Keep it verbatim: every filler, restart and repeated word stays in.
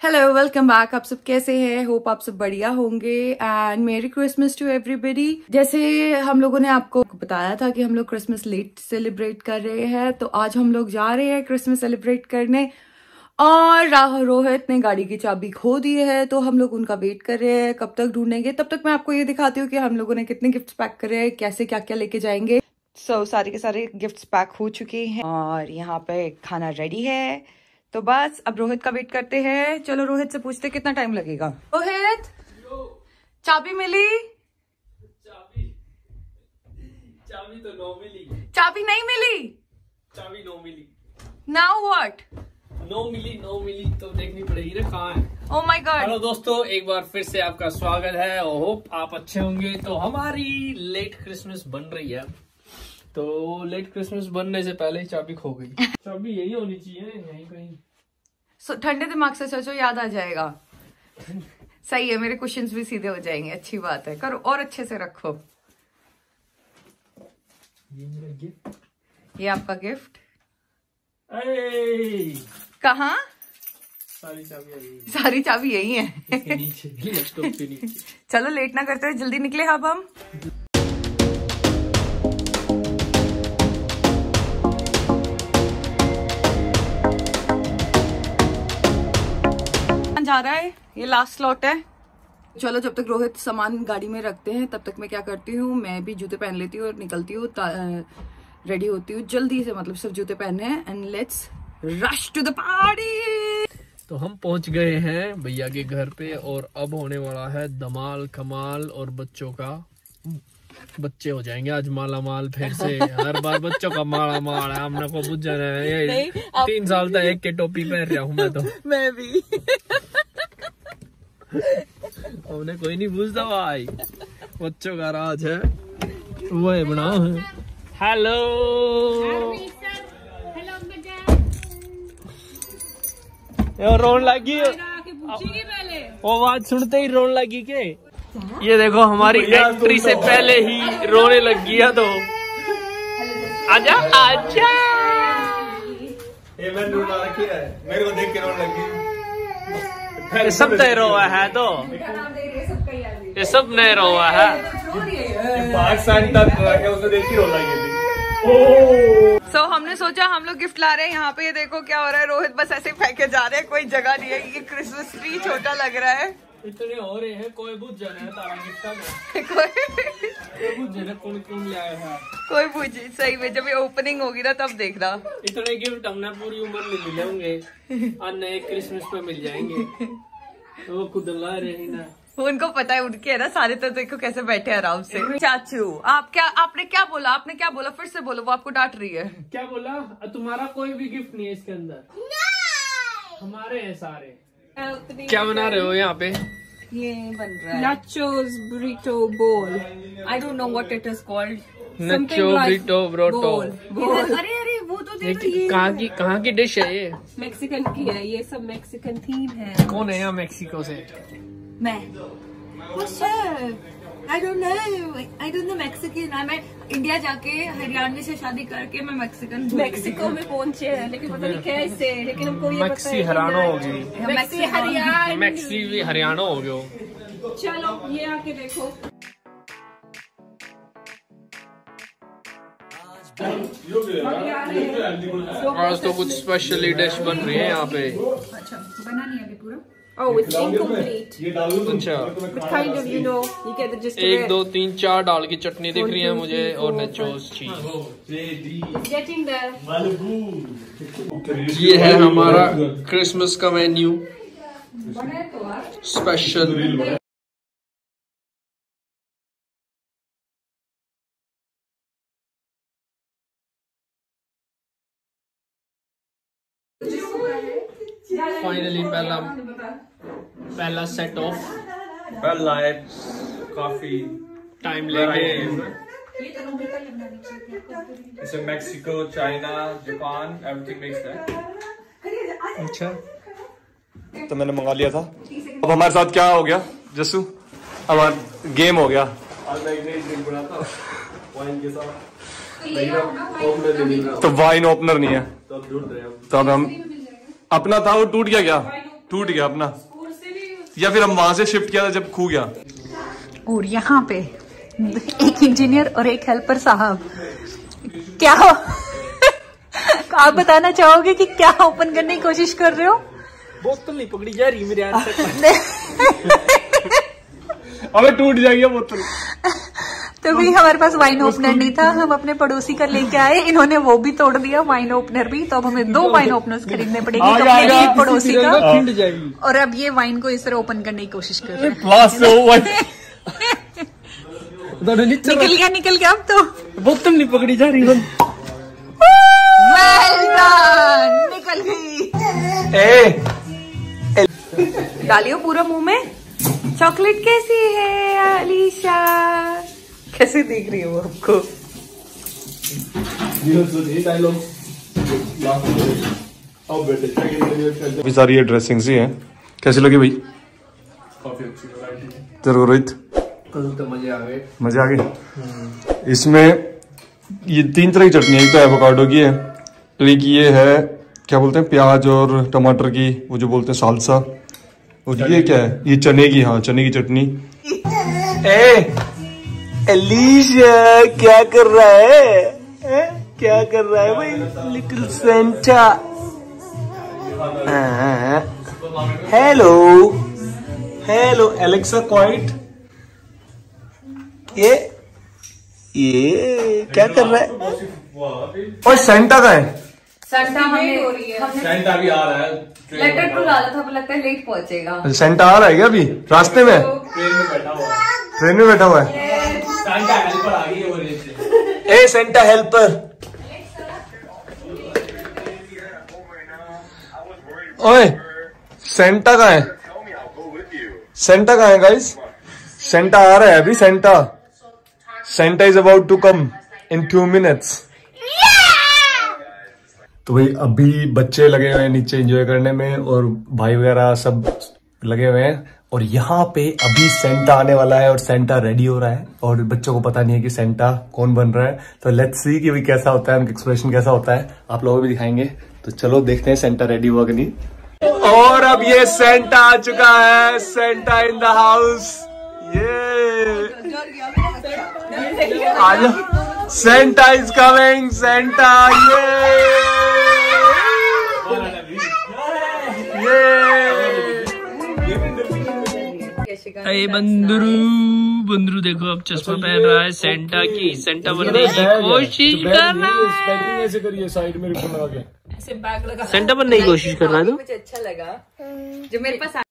Hello, welcome back. आप सब कैसे हैं? होप आप सब बढ़िया होंगे एंड मेरी क्रिसमस टू एवरीबॉडी। जैसे हम लोगों ने आपको बताया था कि हम लोग क्रिसमस लेट सेलिब्रेट कर रहे हैं, तो आज हम लोग जा रहे हैं क्रिसमस सेलिब्रेट करने। और राहुल रोहित ने गाड़ी की चाबी खो दी है, तो हम लोग उनका वेट कर रहे हैं कब तक ढूंढेंगे। तब तक मैं आपको ये दिखाती हूँ कि हम लोगों ने कितने गिफ्ट्स पैक करे हैं, कैसे क्या क्या लेके जाएंगे। सो so, सारे के सारे गिफ्ट्स पैक हो चुके हैं और यहाँ पे खाना रेडी है। तो बस अब रोहित का वेट करते हैं। चलो रोहित से पूछते कितना टाइम लगेगा। रोहित, चाबी मिली? चाबी चाबी तो नो मिली। चाबी नहीं मिली? चाबी नो मिली। Now what? नो मिली नो मिली तो देखनी पड़ेगी ना कहाँ है। Oh my God. हेलो दोस्तों, एक बार फिर से आपका स्वागत है और होप आप अच्छे होंगे। तो हमारी लेट क्रिसमस बन रही है, तो लेट क्रिसमस बनने से पहले ही चाबी खो गई। चाबी यही होनी चाहिए, यहीं कहीं। so, ठंडे दिमाग से सोचो, याद आ जाएगा। सही है, मेरे क्वेश्चंस भी सीधे हो जाएंगे। अच्छी बात है, करो और अच्छे से रखो। ये मेरा गिफ्ट, ये आपका गिफ्ट। कहाँ? सारी चाबी यही सारी चाबी यही है। इसके नीचे, लैपटॉप के नीचे। चलो लेट ना करते हुए जल्दी निकले अब हम। जा रहा है, ये लास्ट स्लॉट है। चलो जब तक रोहित सामान गाड़ी में रखते हैं तब तक मैं क्या करती हूँ, मैं भी जूते पहन लेती हूँ और निकलती हूँ, रेडी होती हूँ जल्दी से। मतलब सिर्फ जूते पहनने हैं and let's rush to the party. तो हम पहुंच गए हैं भैया के घर पे और अब होने वाला है धमाल कमाल। और बच्चों का बच्चे हो जाएंगे आज माला माल फिर से। हर बार बच्चों का माला माल है, हमने को बुझ जाना है। ये तीन साल तक एक के टोपी पहन रहा हूँ मैं तो। मैं भी। हमने कोई नहीं पूछता भाई, बच्चों का राज है वो है बना है। हेलो रोन लगी, वो बात सुनते ही रोन लगी के। ये देखो हमारी एंट्री से पहले ही रोने लग गया। तो आजा आजा, ये मैं रोना रखी है, मेरे को देख के रोने लगी। ये सब नए रोआ है, तो ये सब नए रोआ है। पाकिस्तान तक उसे देख के रोना लगी। सो so, हमने सोचा हम लोग गिफ्ट ला रहे हैं यहाँ पे। ये देखो क्या हो रहा है, रोहित बस ऐसे फेंके जा रहे हैं, कोई जगह नहीं है। ये क्रिसमस ट्री छोटा लग रहा है। इतने हो रहे हैं, कोई बुझ जाना है तारा गिफ्ट में। कोई बुझ जाना कौन कौन ले आया है, कोई बुझ। सही में जब ये ओपनिंग होगी ना तब देखना। इतने गिफ्ट हमने पूरी उम्र में मिलेंगे और नए क्रिसमस पे मिल जाएंगे। तो वो खुद ला रहे हैं ना, उनको पता है, उनके है ना सारे। तो देखो कैसे बैठे आराम से। चाचू आप क्या, आपने क्या बोला? आपने क्या बोला? फिर से बोलो, वो आपको डांट रही है। क्या बोला? तुम्हारा कोई भी गिफ्ट नहीं है इसके अंदर, हमारे हैं सारे। क्या बना रहे हो यहाँ पे? ये बन रहा है nachos burrito bowl. I don't know what it is called. Nacho burrito ब्रोटो। अरे अरे वो तो देखो, ये कहाँ की कहाँ की डिश है ये? मेक्सिकन की है ये, सब मेक्सिकन थीम है। कौन है यहाँ मेक्सिको से? मैं I don't know I don't know Mexican. मैं इंडिया जाके हरियाणवी से शादी करके मैं मैक्सिकन मेक्सिको में पहुंचे हैं, लेकिन पता नहीं कैसे। लेकिन हमको ये पता मैक्सी है हरियाणा हो गई, मैक्सी हरियाणा। मैक्सी भी हरियाणा हो गयो। चलो ये आके देखो। आज तो कुछ स्पेशली डिश बन रही है यहाँ पे। अच्छा बना नहीं अभी पूरा। Oh, it's incomplete. अच्छा, But kind of, you know, you get the gist of एक it. दो तीन चार डाल की चटनी दिख रही है मुझे और नचोस चीज। It's getting there. ये है हमारा क्रिसमस का मेन्यू स्पेशल। फाइनली पहला पहला सेट ऑफ। वेल लाइट काफी टाइम लेके इसे Mexico, China, Japan, everything mix है। अच्छा, तो मैंने मंगा लिया था। अब हमारे साथ क्या हो गया जस्सू? अब गेम हो गया। आज मैं एक नई ड्रिंक बनाता हूं वाइन के साथ। तो वाइन ओपनर नहीं है, तो अब हम अपना था वो टूट गया क्या? टूट गया अपना, या फिर हम वहां से शिफ्ट किया था जब खो गया। और यहाँ पे एक इंजीनियर और एक हेल्पर साहब, क्या हो आप बताना चाहोगे कि क्या ओपन करने की कोशिश कर रहे हो? बोतल नहीं पकड़ी जा रही मेरे हाथ से। अबे टूट जाएगी बोतल। तो भी हमारे पास वाइन ओपनर नहीं था, हम अपने पड़ोसी का लेके आए, इन्होंने वो भी तोड़ दिया, वाइन ओपनर भी। तो अब हमें दो वाइन ओपनर्स खरीदने पड़ेंगे, अपने एक पड़ोसी का, और अब ये वाइन को इस तरह ओपन करने की कोशिश कर रहे हैं। निकल गया निकल गया, अब तो बोतल नहीं पकड़ी जा रही। निकल गई। डालियो पूरा मुंह में। चॉकलेट कैसी है अलीशा? कैसे देख रही है वो आपको? अभी सारी ये ड्रेसिंग्स ही हैं। कैसी लगी भाई? काफी अच्छी वैरायटी है। तेरे को रोहित? कल तो मजे आ गए। मजे आ गए। इसमें ये तीन तरह की चटनी है। एक तो एवोकाडो की है, एक ये है क्या बोलते हैं, प्याज और टमाटर की, वो जो बोलते हैं सालसा, और ये क्या है, ये चने की, हाँ चने की चटनी। ए एलिशा क्या कर रहा है? ए? क्या कर रहा है भाई little Santa? Hello hello Alexa quiet. ये ये क्या कर रहा है? और सेंटा का है? सेंटा हमने सेंटा भी आ रहा है। लेटर टू डाला था, लगता है लेट पहुंचेगा। सेंटा आ रहा है क्या अभी रास्ते में? ट्रेन में बैठा हुआ है। ट्रेन में बैठा हुआ है। सेंटा हेल्पर आ गई है वो रेस। ए सेंटा हेल्पर, ओए सेंटा का है? सेंटा का है गाइस? सेंटा आ रहा है अभी। Santa Santa is about to come in few minutes. तो भाई अभी बच्चे लगे हुए हैं नीचे एंजॉय करने में, और भाई वगैरह सब लगे हुए हैं, और यहाँ पे अभी सेंटा आने वाला है और सेंटा रेडी हो रहा है, और बच्चों को पता नहीं है कि सेंटा कौन बन रहा है। तो लेट्स सी कि भाई कैसा होता है, उनका एक्सप्रेशन कैसा होता है, आप लोगों को भी दिखाएंगे। तो चलो देखते हैं सेंटा रेडी हुआ कि नहीं। और अब ये सेंटा आ चुका है, सेंटा इन द हाउस। ये आज सेंटा इज कमिंग, सेंटा ये अरे बंदरू बंदरू देखो अब चश्मा पहन रहा है सेंटा की, सेंटा बनने की कोशिश कर रहा है। ऐसे करिए साइड में रिबन लगा के, ऐसे बैग लगा सेंटा बनने की कोशिश कर रहा है। तो मुझे अच्छा लगा जो मेरे पास